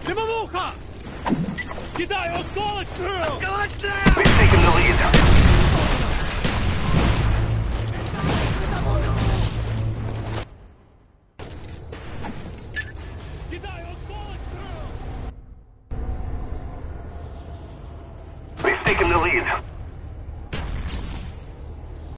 Дымовуха! Кидаю осколочную! Осколочную! We've taken the lead. Кидаю осколочную! We've taken the lead.